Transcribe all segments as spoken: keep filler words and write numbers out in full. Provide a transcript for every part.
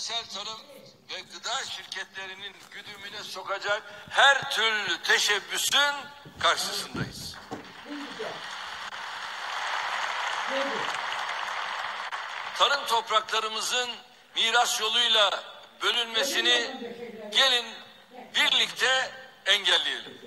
küresel tarım ve gıda şirketlerinin güdümüne sokacak her türlü teşebbüsün karşısındayız. Tarım topraklarımızın miras yoluyla bölünmesini gelin birlikte engelleyelim.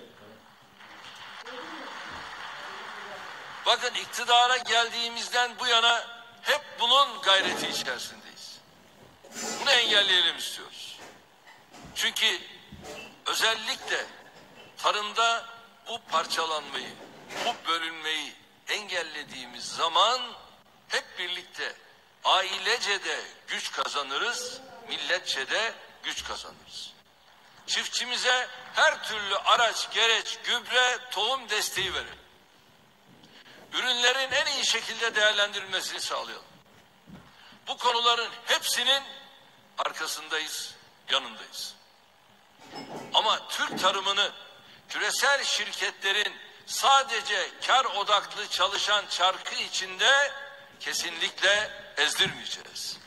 Bakın, iktidara geldiğimizden bu yana hep bunun gayreti içerisindeyiz. Bunu engelleyelim istiyoruz. Çünkü özellikle tarımda bu parçalanmayı, bu bölünmeyi engellediğimiz zaman hep birlikte ailece de güç kazanırız, milletçe de güç kazanırız. Çiftçimize her türlü araç, gereç, gübre, tohum desteği verelim. Ürünlerin en iyi şekilde değerlendirilmesini sağlayalım. Bu konuların hepsinin arkasındayız, yanındayız. Ama Türk tarımını küresel şirketlerin sadece kar odaklı çalışan çarkı içinde kesinlikle ezdirmeyeceğiz.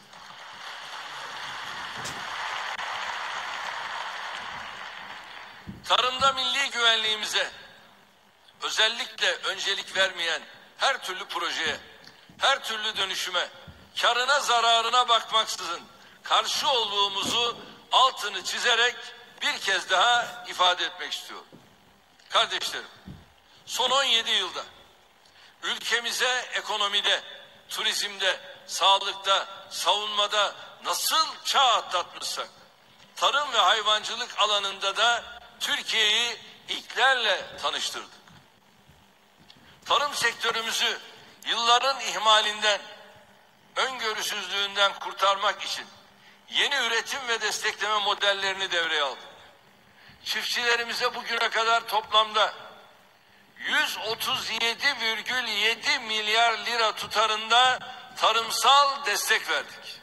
Tarımda milli güvenliğimize özellikle öncelik vermeyen her türlü projeye, her türlü dönüşüme, karına zararına bakmaksızın karşı olduğumuzu altını çizerek bir kez daha ifade etmek istiyorum. Kardeşlerim, son on yedi yılda ülkemize ekonomide, turizmde, sağlıkta, savunmada nasıl çağ atlatmışsak, tarım ve hayvancılık alanında da Türkiye'yi ilklerle tanıştırdık. Tarım sektörümüzü yılların ihmalinden, öngörüsüzlüğünden kurtarmak için yeni üretim ve destekleme modellerini devreye aldık. Çiftçilerimize bugüne kadar toplamda yüz otuz yedi virgül yedi milyar lira tutarında tarımsal destek verdik.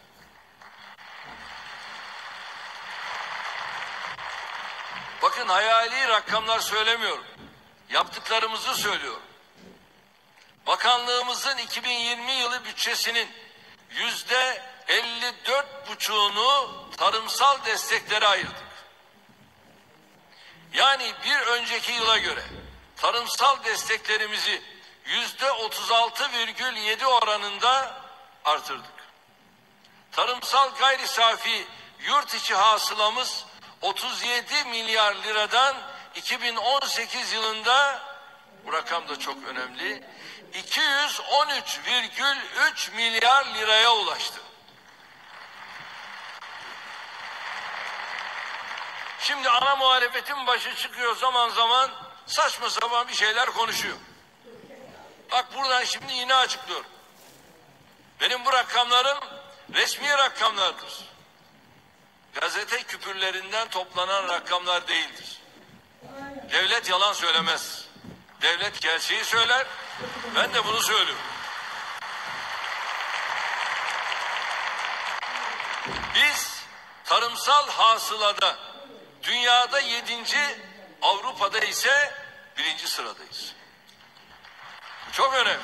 Bakın, hayali rakamlar söylemiyorum. Yaptıklarımızı söylüyorum. Bakanlığımızın iki bin yirmi yılı bütçesinin yüzde elli dört buçuğunu tarımsal desteklere ayırdık. Yani bir önceki yıla göre tarımsal desteklerimizi yüzde otuz altı virgül yedi oranında artırdık. Tarımsal gayri safi yurt içi hasılamız otuz yedi milyar liradan iki bin on sekiz yılında, bu rakam da çok önemli, iki yüz on üç virgül üç milyar liraya ulaştı. Şimdi ana muhalefetin başı çıkıyor zaman zaman, saçma sapan bir şeyler konuşuyor. Bak, buradan şimdi yine açıklıyorum. Benim bu rakamlarım resmi rakamlardır. Gazete küpürlerinden toplanan rakamlar değildir. Devlet yalan söylemez. Devlet gerçeği söyler. Ben de bunu söylüyorum. Biz tarımsal hasılada dünyada yedinci, Avrupa'da ise birinci sıradayız. Çok önemli.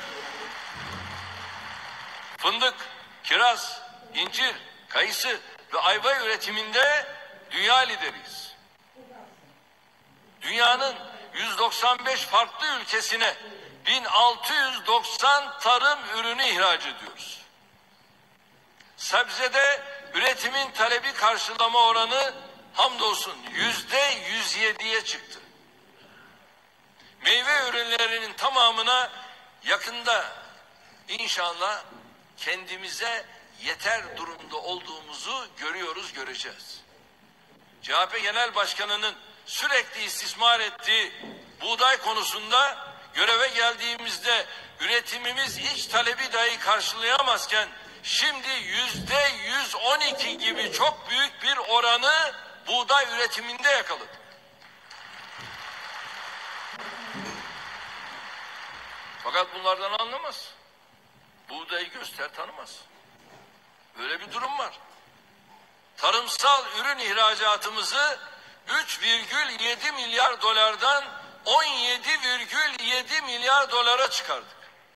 Fındık, kiraz, incir, kayısı ve ayva üretiminde dünya lideriyiz. Dünyanın yüz doksan beş farklı ülkesine bin altı yüz doksan tarım ürünü ihraç ediyoruz. Sebzede üretimin talebi karşılama oranı hamdolsun yüzde yüz yediye çıktı. Meyve ürünlerinin tamamına yakında inşallah kendimize yeter durumda olduğumuzu görüyoruz, göreceğiz. C H P Genel Başkanı'nın sürekli istismar ettiği buğday konusunda göreve geldiğimizde üretimimiz iç talebi dahi karşılayamazken şimdi yüzde yüz on iki gibi çok büyük bir oranı buğday üretiminde yakaladık. Fakat bunlardan anlamaz. Buğdayı göster tanımaz. Böyle bir durum var. Tarımsal ürün ihracatımızı üç virgül yedi milyar dolardan on yedi virgül yedi milyar dolara çıkardık.